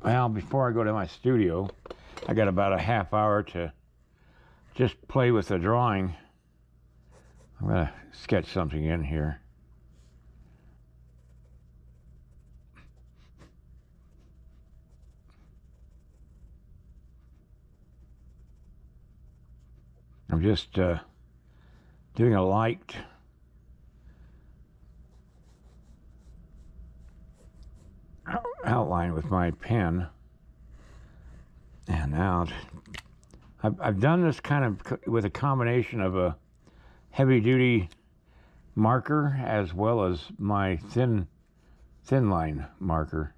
Well, before I go to my studio, I got about a half hour to just play with the drawing. I'm going to sketch something in here. I'm just doing a light outline with my pen. And now I've done this kind of with a combination of a heavy-duty marker as well as my thin line marker,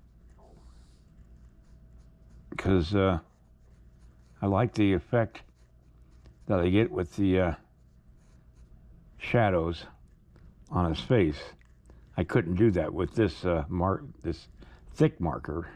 because I like the effect that I get with the shadows on his face. I couldn't do that with this this thick marker.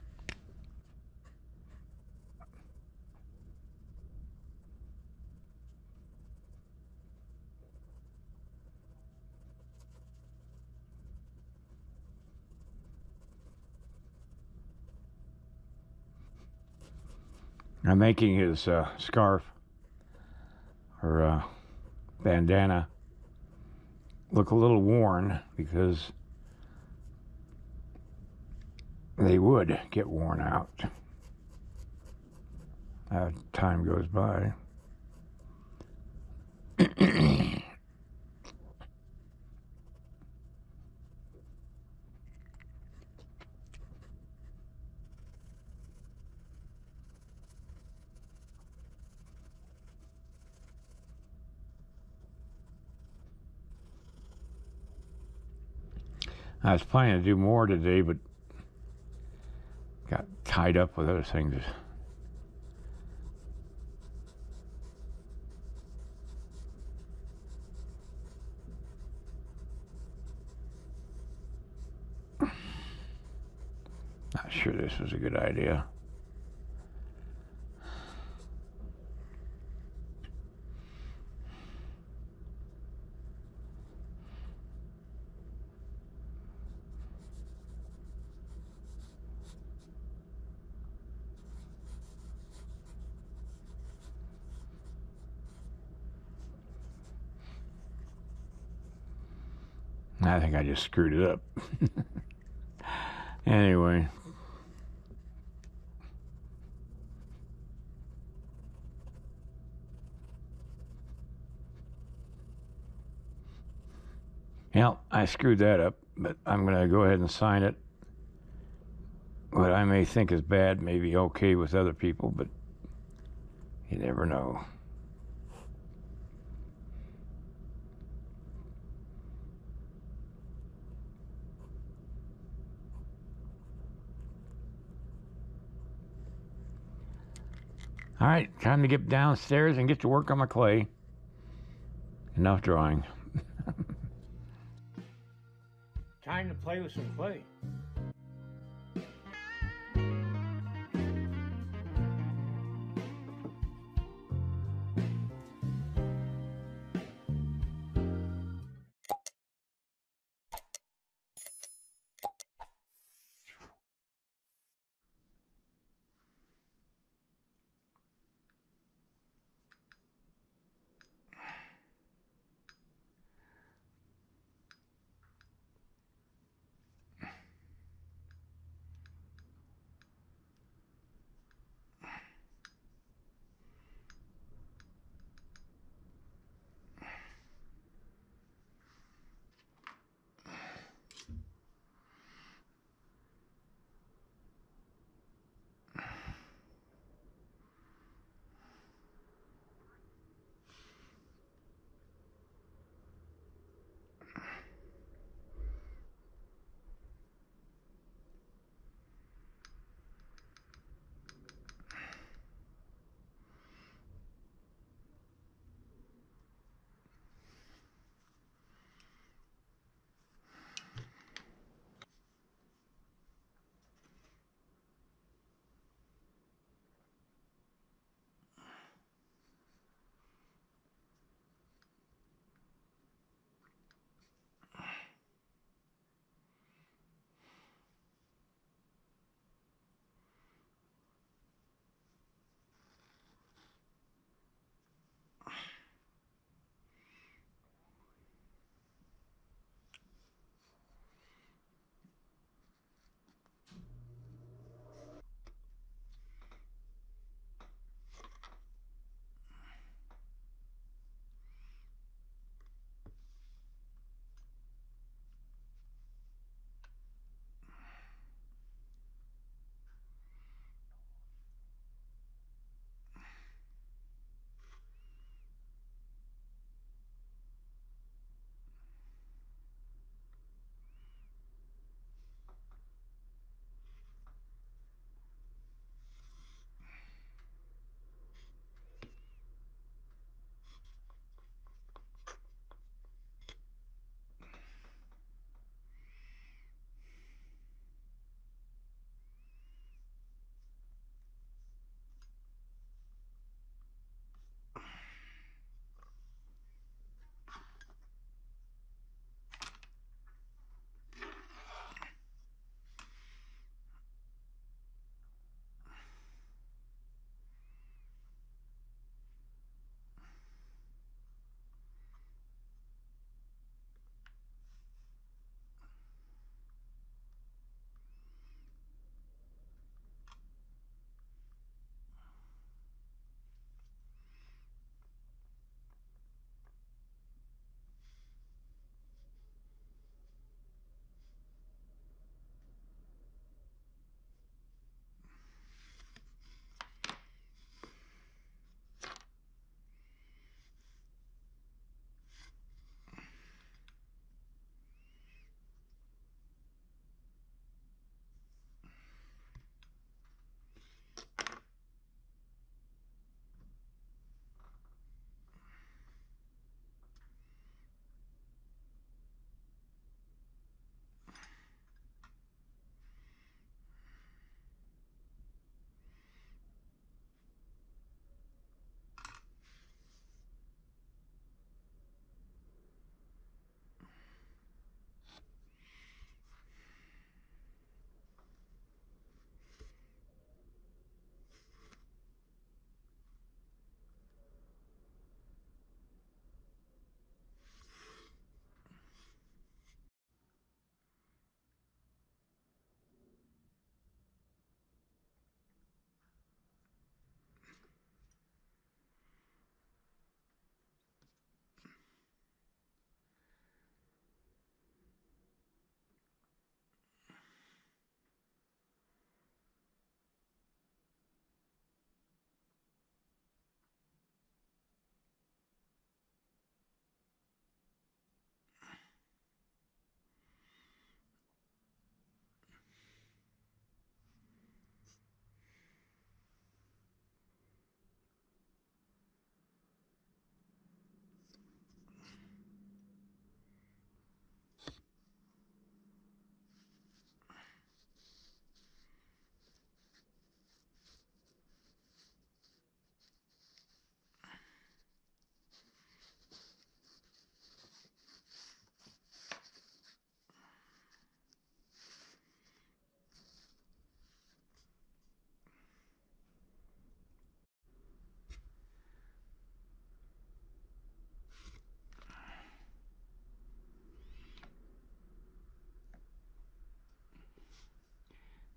I'm making his scarf or bandana look a little worn, because they would get worn out as time goes by. I was planning to do more today, but got tied up with other things. Not sure this was a good idea. I think I just screwed it up. Anyway. Yeah, I screwed that up, but I'm going to go ahead and sign it. What I may think is bad may be okay with other people, but you never know. All right, time to get downstairs and get to work on my clay. Enough drawing. Time to play with some clay.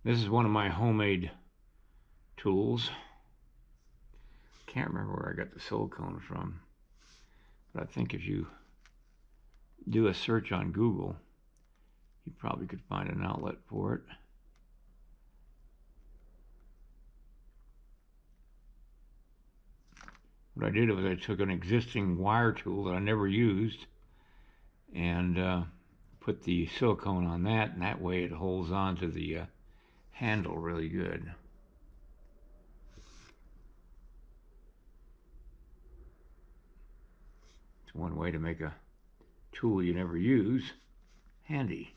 This is one of my homemade tools. Can't remember where I got the silicone from, but I think if you do a search on Google, you probably could find an outlet for it. What I did was I took an existing wire tool that I never used and put the silicone on that, and that way it holds on to the handle really good. It's one way to make a tool you never use handy.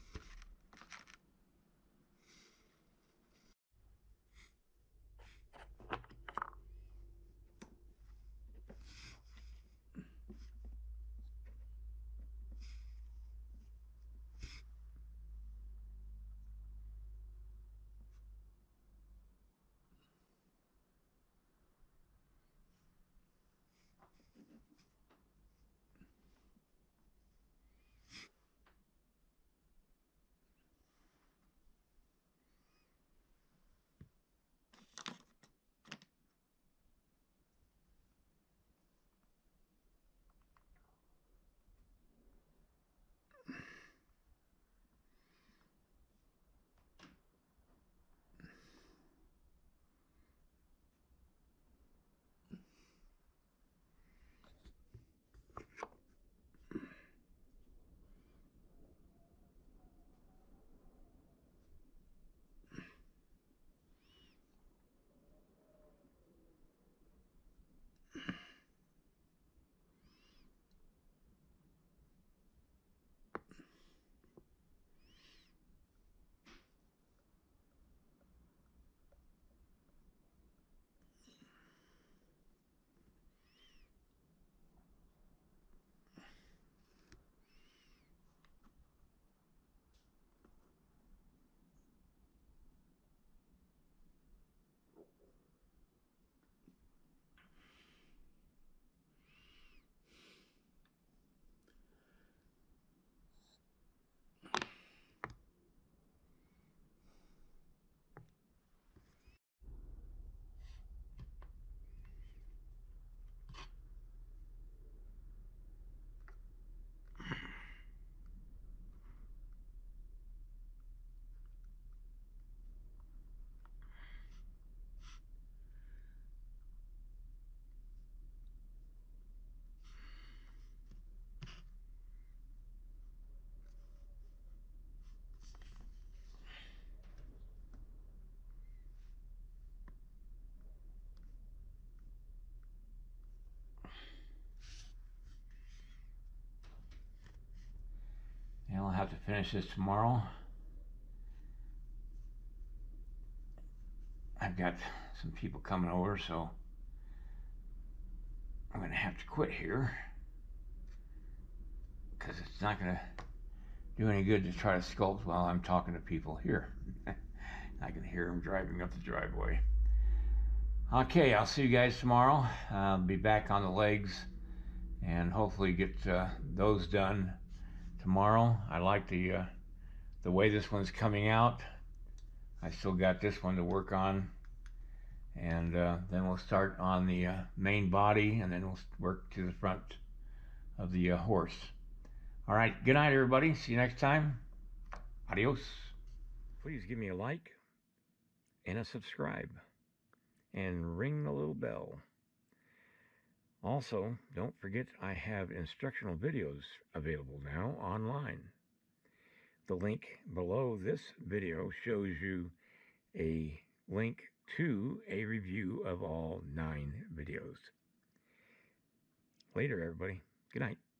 And I'll have to finish this tomorrow. I've got some people coming over, so I'm going to have to quit here because it's not going to do any good to try to sculpt while I'm talking to people here. I can hear them driving up the driveway. Okay, I'll see you guys tomorrow. I'll be back on the legs and hopefully get those done tomorrow. I like the way this one's coming out. I still got this one to work on, and then we'll start on the main body, and then we'll work to the front of the horse. All right, good night, everybody. See you next time. Adios. Please give me a like and a subscribe, and ring the little bell. Also, don't forget I have instructional videos available now online. The link below this video shows you a link to a review of all 9 videos. Later, everybody. Good night.